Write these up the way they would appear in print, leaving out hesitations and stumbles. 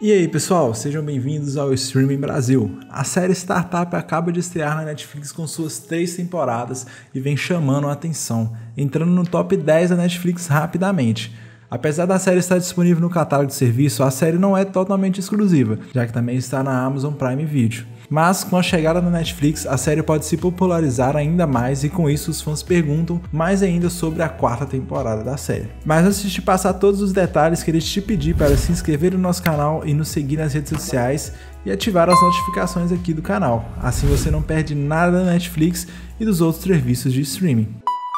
E aí pessoal, sejam bem-vindos ao Streaming Brasil. A série Startup acaba de estrear na Netflix com suas 3 temporadas e vem chamando a atenção, entrando no top 10 da Netflix rapidamente. Apesar da série estar disponível no catálogo de serviço, a série não é totalmente exclusiva, já que também está na Amazon Prime Video. Mas com a chegada da Netflix, a série pode se popularizar ainda mais e com isso os fãs perguntam mais ainda sobre a 4ª temporada da série. Mas antes de te passar todos os detalhes, queria te pedir para se inscrever no nosso canal e nos seguir nas redes sociais e ativar as notificações aqui do canal. Assim você não perde nada da Netflix e dos outros serviços de streaming.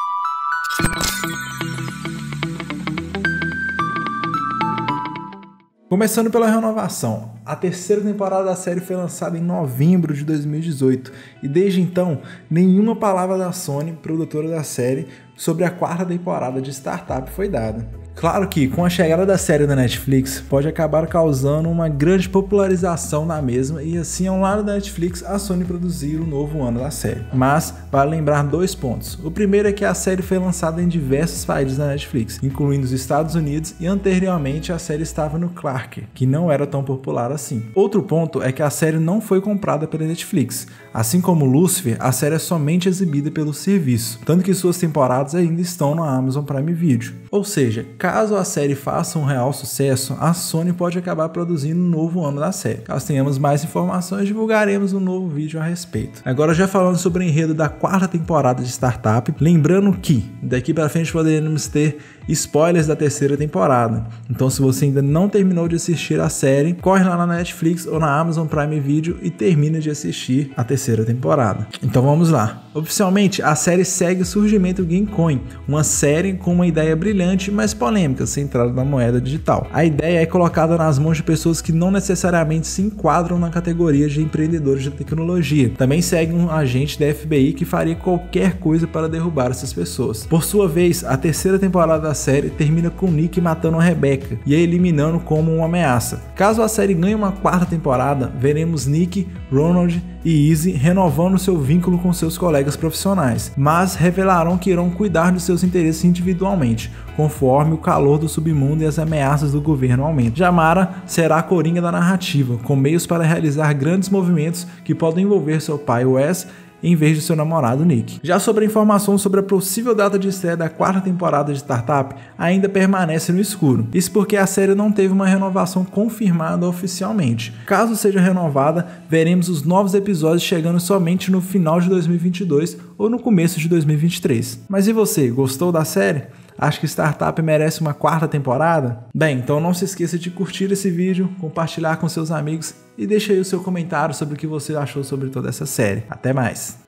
Começando pela renovação, a 3ª temporada da série foi lançada em novembro de 2018 e desde então nenhuma palavra da Sony, produtora da série, sobre a 4ª temporada de Startup foi dada. Claro que com a chegada da série da Netflix pode acabar causando uma grande popularização da mesma e assim ao lado da Netflix a Sony produzir o novo ano da série. Mas vale lembrar 2 pontos. O primeiro é que a série foi lançada em diversos países da Netflix, incluindo os Estados Unidos, e anteriormente a série estava no Clark, que não era tão popular assim. Outro ponto é que a série não foi comprada pela Netflix. Assim como Lucifer, a série é somente exibida pelo serviço, tanto que suas temporadas ainda estão no Amazon Prime Video. Ou seja, caso a série faça um real sucesso, a Sony pode acabar produzindo um novo ano da série. Caso tenhamos mais informações, divulgaremos um novo vídeo a respeito. Agora já falando sobre o enredo da 4ª temporada de Startup, lembrando que daqui para frente poderemos ter spoilers da 3ª temporada. Então se você ainda não terminou de assistir a série, corre lá na Netflix ou na Amazon Prime Video e termina de assistir a 3ª temporada. Então vamos lá. Oficialmente, a série segue o surgimento do Gamecoin, uma série com uma ideia brilhante, mas polêmica, centrada na moeda digital. A ideia é colocada nas mãos de pessoas que não necessariamente se enquadram na categoria de empreendedores de tecnologia. Também segue um agente da FBI que faria qualquer coisa para derrubar essas pessoas. Por sua vez, a 3ª temporada da série termina com Nick matando a Rebecca e a eliminando como uma ameaça. Caso a série ganhe uma 4ª temporada, veremos Nick, Ronald e Izzy renovando seu vínculo com seus colegas profissionais, mas revelarão que irão cuidar de seus interesses individualmente, conforme o calor do submundo e as ameaças do governo aumentam. Jamara será a coringa da narrativa, com meios para realizar grandes movimentos que podem envolver seu pai Wes em vez de seu namorado Nick. Já sobre a informação sobre a possível data de estreia da 4ª temporada de Startup, ainda permanece no escuro. Isso porque a série não teve uma renovação confirmada oficialmente. Caso seja renovada, veremos os novos episódios chegando somente no final de 2022 ou no começo de 2023. Mas e você, gostou da série? Acha que Startup merece uma 4ª temporada? Bem, então não se esqueça de curtir esse vídeo, compartilhar com seus amigos e deixe aí o seu comentário sobre o que você achou sobre toda essa série. Até mais!